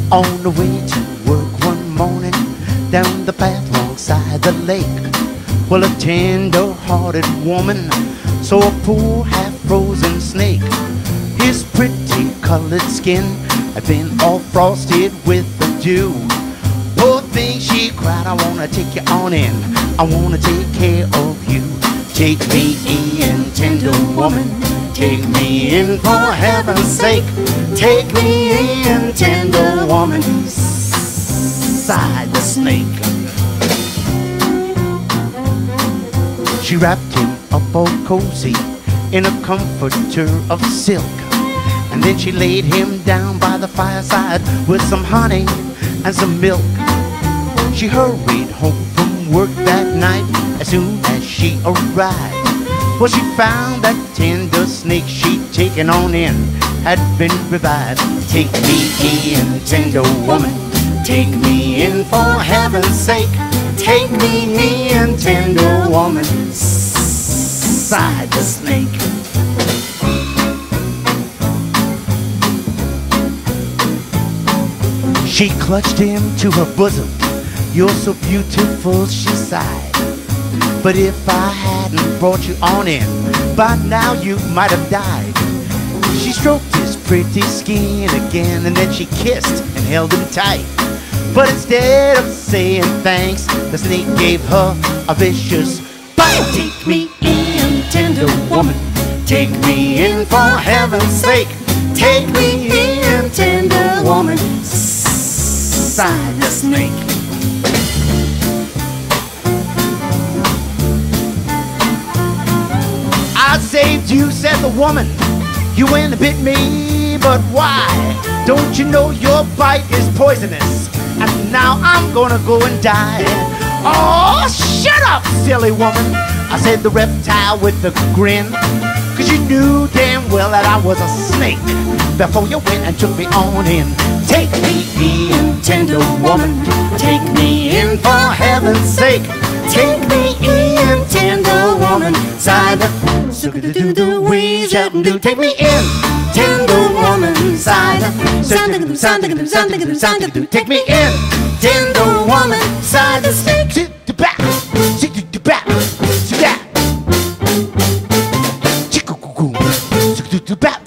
On the way to work one morning, down the path alongside the lake, well, a tender-hearted woman saw a poor half-frozen snake. His pretty colored skin had been all frosted with the dew. Poor thing, she cried, I wanna take you on in, I wanna take care of you. Take me in, tender woman, take me in for heaven's sake. Take me in, tender woman, sighed the snake. She wrapped him up all cozy in a comforter of silk, and then she laid him down by the fireside with some honey and some milk. She hurried home from work that night as soon as she arrived. Well, she found that tender snake she'd taken on in had been revived. Take me in, tender woman, take me in for heaven's sake. Take me in, tender woman, sighed the snake. She clutched him to her bosom. You're so beautiful, she sighed. But if I hadn't brought you on in, by now you might have died. She stroked his pretty skin again, and then she kissed and held him tight. But instead of saying thanks, the snake gave her a vicious bite. Take me in, tender woman, take me in for heaven's sake. Take me in, tender woman, sighed the snake. I saved you, said the woman. You went and bit me, but why? Don't you know your bite is poisonous? And now I'm gonna go and die. Oh, shut up, silly woman, I said the reptile with the grin. Cause you knew damn well that I was a snake before you went and took me on in. Take me in, tender woman, take me in for heaven's sake. Take me in, tender woman, sighed the ways up and do. Take me in, tender woman, sighed the take me in, tender woman, sighed the snake. Sit the back, sit the back, sit that. Chick-a-coo-coo, sit the back.